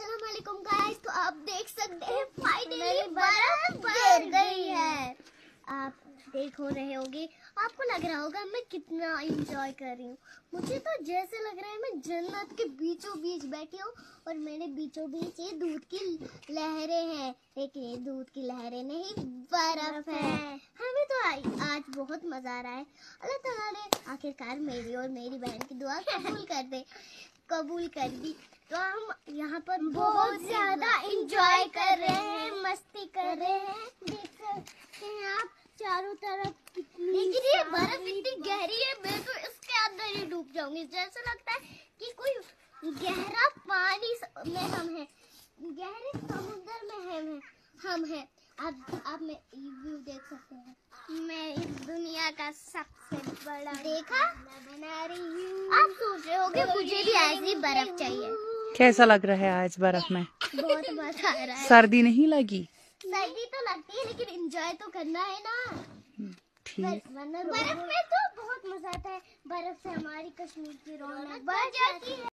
अस्सलाम वालेकुम गाइस। तो आप देख सकते हैं फाइनली बर्फ गिर गई है। आप देख हो रहे होगे, आपको लग रहा होगा मैं कितना एंजॉय कर रही हूँ। मुझे तो जैसे लग रहा है मैं जन्नत के बीचों बीच बैठी हूँ और मेरे बीचों बीच ये दूध की लहरें हैं। लेकिन ये दूध की लहरें नहीं, बर्फ है। हमें तो आज बहुत मजा आ रहा है। अल्लाह ताला ने आखिरकार मेरी और मेरी बहन की दुआ कबूल कर दी। तो हम यहाँ पर बहुत ज्यादा एंजॉय कर रहे हैं, मस्ती कर रहे हैं। देख सकते हैं आप चारों तरफ कितनी, लेकिन ये बर्फ इतनी गहरी है, मैं तो इसके अंदर ही डूब जाऊंगी। जैसा लगता है कि कोई गहरा पानी में हम हैं, गहरे समुद्र में हम हैं। आप मैं व्यू देख सकते हैं। मैं इस दुनिया का सबसे बड़ा देखा बना रही हूँ। आप सोच रहे होंगे मुझे भी ऐसी बर्फ चाहिए। कैसा लग रहा है आज बर्फ में? बहुत मजा आ रहा है। सर्दी नहीं लगी? सर्दी तो लगती है, लेकिन एंजॉय तो करना है ना। ठीक। बर्फ में तो बहुत मजा आता है। बर्फ से हमारी कश्मीर की रौनक बढ़ जाती है।